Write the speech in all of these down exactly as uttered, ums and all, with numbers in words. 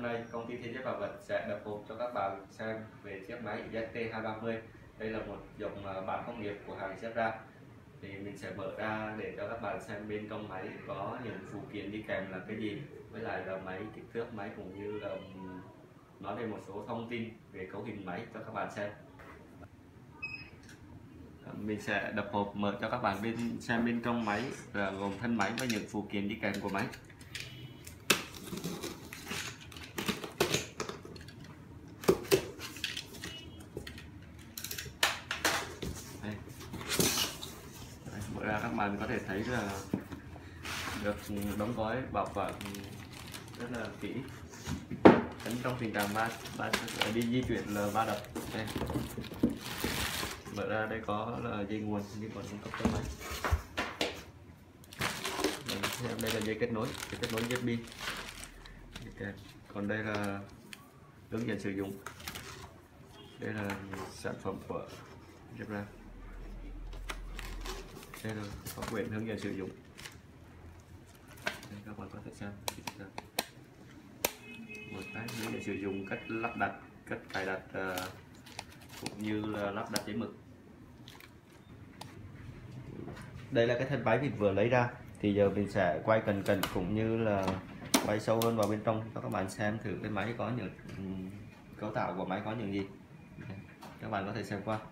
nay công ty Thế Giới Bảo Vật sẽ đập hộp cho các bạn xem về chiếc máy Z T hai ba mươi. Đây là một dòng bản công nghiệp của hãng Zebra. Thì mình sẽ mở ra để cho các bạn xem bên trong máy có những phụ kiện đi kèm là cái gì, với lại là máy, kích thước máy, cũng như là nói về một số thông tin về cấu hình máy cho các bạn xem. Mình sẽ đập hộp mở cho các bạn bên xem bên trong máy, là gồm thân máy và những phụ kiện đi kèm của máy. Đây. Đây, mở ra các bạn có thể thấy là được đóng gói bọc và rất là kỹ, tránh trong tình trạng ba ba đi di chuyển là va đập. Đây. Mở ra đây có là dây nguồn, dây nguồn cung cấp cho máy. Đây, đây là dây kết nối, dây kết nối u ét bê. Okay. Còn đây là hướng dẫn sử dụng. Đây là sản phẩm của Zebra. Đây là có quyển hướng dẫn sử dụng. Đây, các bạn có thể xem một cái hướng dẫn sử dụng, cách lắp đặt, cách cài đặt, uh, cũng như là lắp đặt giấy mực. Đây là cái thân máy mình vừa lấy ra, thì giờ mình sẽ quay cận cận cũng như là quay sâu hơn vào bên trong cho các bạn xem thử cái máy có những um, cấu tạo của máy có những gì. Các bạn có thể xem qua.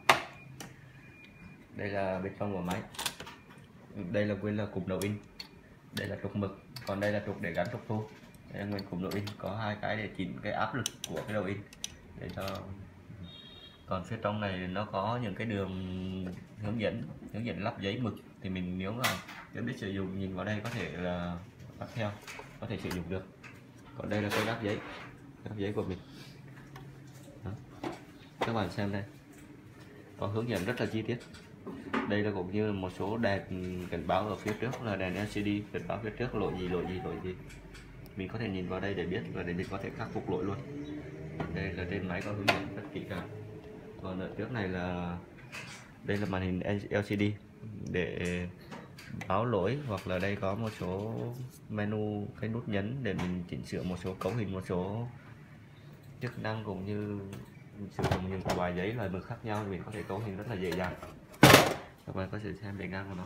Đây là bên trong của máy. Đây là nguyên là cụm đầu in, đây là trục mực, còn đây là trục để gắn trục thu. Đây là nguyên cụm đầu in, có hai cái để chỉnh cái áp lực của cái đầu in để cho. Còn phía trong này nó có những cái đường hướng dẫn hướng dẫn lắp giấy mực, thì mình nếu mà nếu biết sử dụng nhìn vào đây có thể là lắp theo, có thể sử dụng được. Còn đây là cái lắp giấy lắp giấy của mình. Đó. Các bạn xem đây, có hướng dẫn rất là chi tiết. Đây là cũng như một số đèn cảnh báo ở phía trước là đèn L C D cảnh báo phía trước lỗi gì lỗi gì lỗi gì mình có thể nhìn vào đây để biết và để mình có thể khắc phục lỗi luôn. Đây là trên máy có hướng dẫn rất kỹ càng. Còn ở trước này là đây là màn hình L C D để báo lỗi, hoặc là đây có một số menu, cái nút nhấn để mình chỉnh sửa một số cấu hình, một số chức năng, cũng như sử dụng những loại giấy loại mực khác nhau, mình có thể cấu hình rất là dễ dàng. Các bạn có thể xem bề ngang của nó.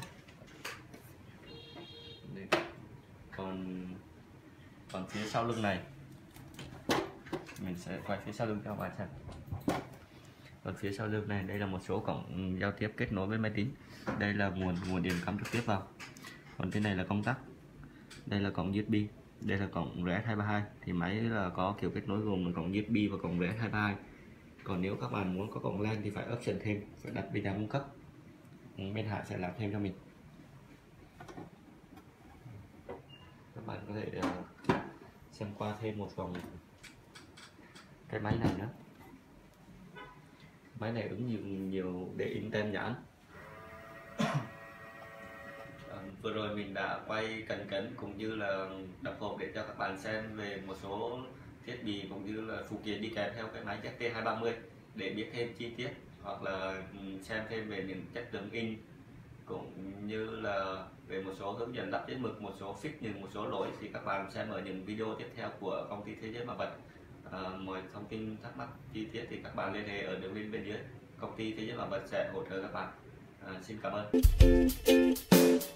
Đây. Còn còn phía sau lưng này mình sẽ quay phía sau lưng cho các bạn xem. Còn phía sau lưng này, đây là một số cổng giao tiếp kết nối với máy tính. Đây là nguồn nguồn điện cắm trực tiếp vào. Còn trên này là công tắc. Đây là cổng u ét bê. Đây là cổng R S hai ba hai. Thì máy là có kiểu kết nối gồm cổng u ét bê và cổng R S hai ba hai. Còn nếu các bạn muốn có cổng LAN thì phải option thêm, phải đặt bên nhà cung cấp. Bên Hải sẽ làm thêm cho mình. Các bạn có thể xem qua thêm một vòng cái máy này nữa. Máy này ứng dụng nhiều để in tem nhãn. À, vừa rồi mình đã quay cận cảnh cũng như là đập hộp để cho các bạn xem về một số thiết bị cũng như là phụ kiện đi kèm theo cái máy Z T hai ba mươi. Để biết thêm chi tiết hoặc là xem thêm về những chất lượng in, cũng như là về một số hướng dẫn lắp giấy mực, một số fix những một số lỗi, thì các bạn xem ở những video tiếp theo của công ty Thế Giới Bảo Vật. À, mọi thông tin thắc mắc chi tiết thì các bạn liên hệ ở đường link bên dưới. Công ty Thế Giới Bảo Vật sẽ hỗ trợ các bạn. À, xin cảm ơn.